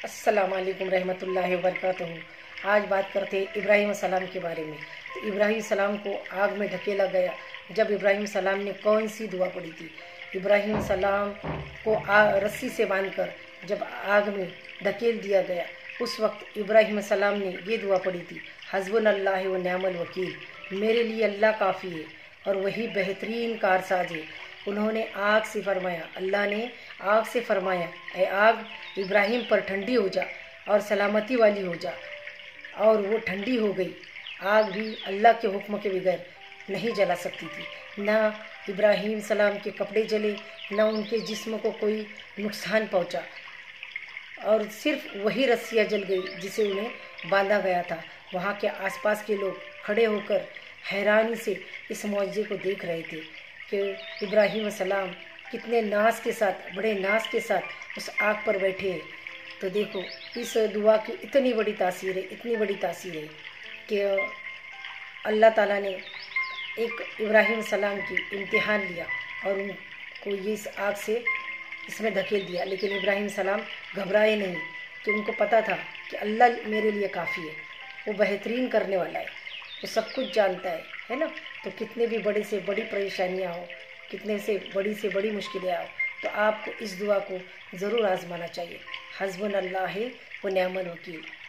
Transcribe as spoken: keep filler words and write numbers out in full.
السلام علیکم رحمۃ اللہ وبرکاتہ۔ آج بات کرتے ہیں ابراہیم السلام کے بارے میں۔ تو ابراہیم السلام کو آگ میں ڈھکیلا گیا جب ابراہیم السلام نے کون سی دعا پڑھی تھی؟ ابراہیم السلام کو رسی سے باندھ کر جب آگ میں ڈھکیل دیا گیا اس وقت ابراہیم السلام نے یہ دعا پڑھی تھی، حسبنا اللہ و نعم الوکیل، میرے لیے اللہ کافی ہے اور وہی بہترین کارساز ہے۔ انہوں نے آگ سے فرمایا، اللہ نے آگ سے فرمایا، اے آگ ابراہیم پر ٹھنڈی ہو جا اور سلامتی والی ہو جا، اور وہ ٹھنڈی ہو گئی۔ آگ بھی اللہ کے حکم کے بغیر نہیں جلا سکتی تھی۔ نہ ابراہیم السلام کے کپڑے جلے، نہ ان کے جسم کو کوئی نقصان پہنچا، اور صرف وہی رسیاں جل گئی جسے انہیں باندھا گیا تھا۔ وہاں کے آس پاس کے لوگ کھڑے ہو کر حیرانی سے اس معجزے کو دیکھ رہے تھے کہ ابراہیم السلام کتنے ناز کے ساتھ، بڑے ناز کے ساتھ اس آگ پر بیٹھے ہیں۔ تو دیکھو اس دعا کی اتنی بڑی تاثیر ہے، اتنی بڑی تاثیر ہے کہ اللہ تعالیٰ نے ایک ابراہیم السلام کی امتحان لیا اور ان کو یہ اس آگ سے اس میں دھکیل دیا، لیکن ابراہیم السلام گھبرائے نہیں، کہ ان کو پتہ تھا کہ اللہ میرے لیے کافی ہے، وہ بہترین کرنے والا ہے، وہ سب کچھ جانتا ہے ہے نا۔ تو کتنے بھی بڑے سے بڑی پریشانیاں ہوں، کتنے سے بڑی سے بڑی مشکلیں ہوں، تو آپ کو اس دعا کو ضرور آزمانا چاہیے، حسبنا اللہ و نعم الوکیل۔